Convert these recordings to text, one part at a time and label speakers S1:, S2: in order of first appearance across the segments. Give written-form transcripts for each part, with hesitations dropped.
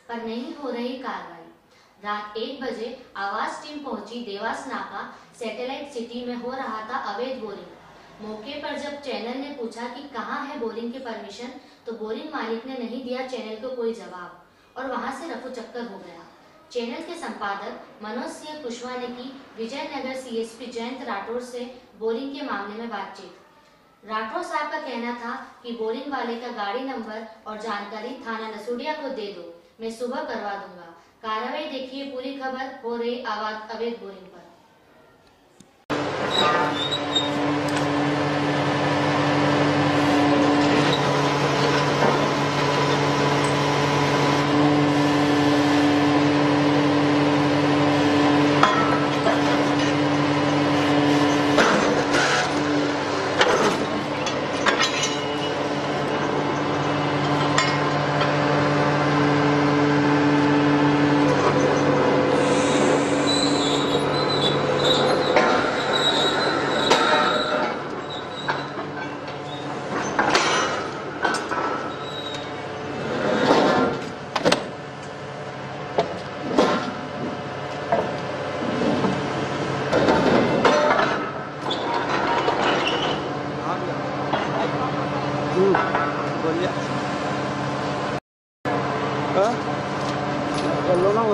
S1: पर नहीं हो रही कार्रवाई। रात 1 बजे आवाज टीम पहुंची देवास नाका सैटेलाइट सिटी में हो रहा था अवैध बोरिंग। मौके पर जब चैनल ने पूछा कि कहां है बोरिंग की परमिशन, तो बोरिंग मालिक ने नहीं दिया चैनल को कोई जवाब और वहां से रफू चक्कर हो गया। चैनल के संपादक मनोज सिंह कुशवाहा ने की विजयनगर सीएसपी जयंत राठौर से बोरिंग के मामले में बातचीत। राठौर साहब का कहना था कि बोरिंग वाले का गाड़ी नंबर और जानकारी थाना नसुडिया को दे दो, मैं सुबह करवा दूंगा। कार्रवाई देखिए पूरी खबर हो रही आवाज अवैध बोरिंग पर।
S2: बोलिए लो ना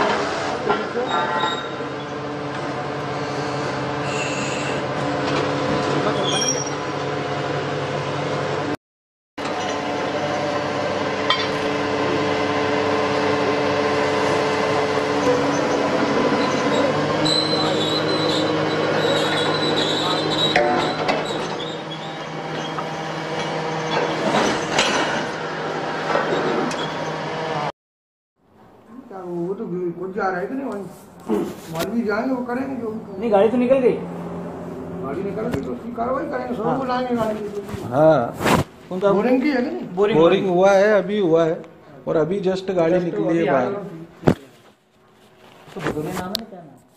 S2: वो तो खुद जा रहे थे नहीं वहीं माल भी जाएंगे वो करेंगे जो
S3: नहीं। गाड़ी तो निकल गई,
S2: गाड़ी निकल गई तो उसकी कार्रवाई करेंगे। सब बुलाएंगे गाड़ी।
S4: हाँ
S3: उनका
S2: बोरिंग की है कि नहीं?
S4: बोरिंग हुआ है, अभी हुआ है और अभी जस्ट गाड़ी निकली है बाहर।
S3: तो बदले नाम है क्या नाम?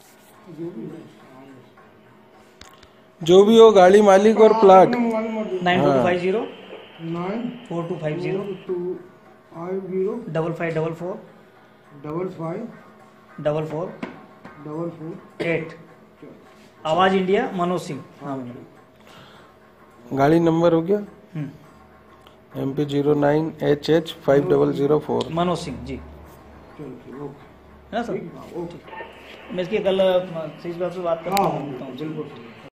S4: जो भी हो गाड़ी मालिक और प्लाट
S3: 9250
S2: 94250
S3: 5544
S2: 5544
S3: 8 आवाज इंडिया मनोज सिंह। हाँ
S4: गाड़ी नंबर हो गया MP 09HH 5004
S3: मनोज सिंह जी। है सर, मैं इसकी कल इस बात से बात करता हूँ।
S2: बिल्कुल।